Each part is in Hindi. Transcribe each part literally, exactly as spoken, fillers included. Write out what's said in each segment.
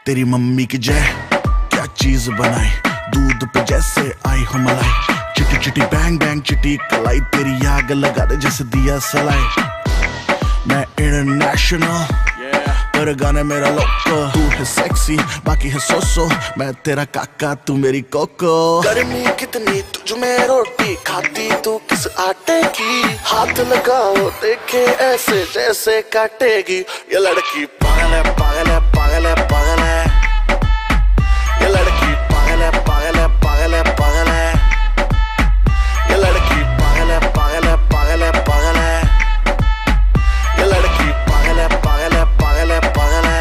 तेरी मम्मी की जय क्या चीज बनाई, दूध पे जैसे आई हो मलाई। चिटी चिटी बैंग बैंग चिटी कलाई, तेरी आग लगा दे जैसे दिया सलाई। मैं इंटरनेशनल पर गाने मेरा लोको, तू है सेक्सी बाकी है सोसो, मैं तेरा काका तू मेरी कोको। गर्मी कितनी तुझ में रोटी खाती तू किस आटे की, हाथ लगाओ देखे ऐसे जैसे काटेगी। ये लड़की पागल है पागल है पागल है पागल है, ये लड़की पागल है पागल है पागल है पागल है, ये लड़की पागल है पागल है पागल है पागल है, ये लड़की पागल है पागल है पागल है पागल है।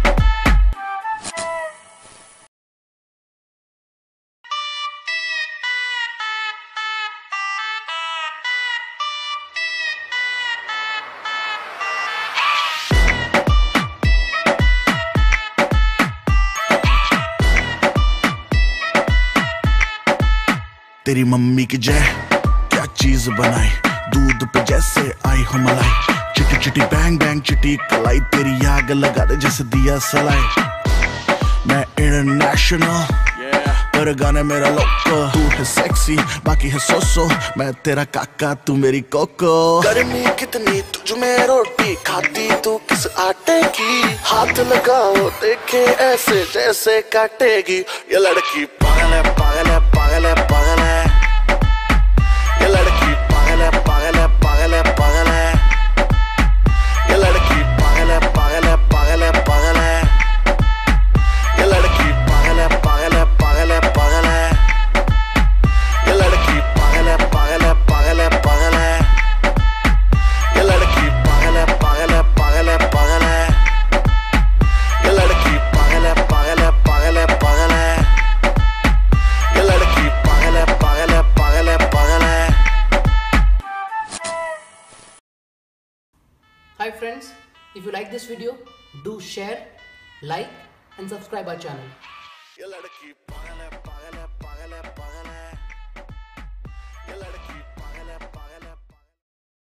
तेरी मम्मी की जय क्या चीज बनाई, दूध पे जैसे आई हो मलाई। चिटी चिटी बैंग बैंग चिटी कलाई, तेरी आग लगा दे जैसे दिया सलाई। मैं इंटरनेशनल पर गाने मेरा लोको, तू है सेक्सी बाकी है सोसो, मैं तेरा काका तू मेरी कोको। गर्मी कितनी तुझ में रोटी खाती तू किस आटे की, हाथ लगाओ देखे ऐसे जैसे काटेगी। ये लड़की पागल है पागल है पागल है पागल है, ये लड़की पागल है पागल है पागल है पागल है, ये लड़की पागल है पागल है पागल है पागल है, ये लड़की पागल है पागल है पागल है पागल है, ये लड़की पागल है पागल है पागल है पागल है, ये लड़की पागल है पागल है पागल है पागल है, ये लड़की पागल है पागल है पागल है पागल है, ये लड़की पागल है पागल है पागल है पागल है। Hi friends, if you like this video, do share, like and subscribe our channel. ये लड़की पागल है पागल है पागल है पागल है, ये लड़की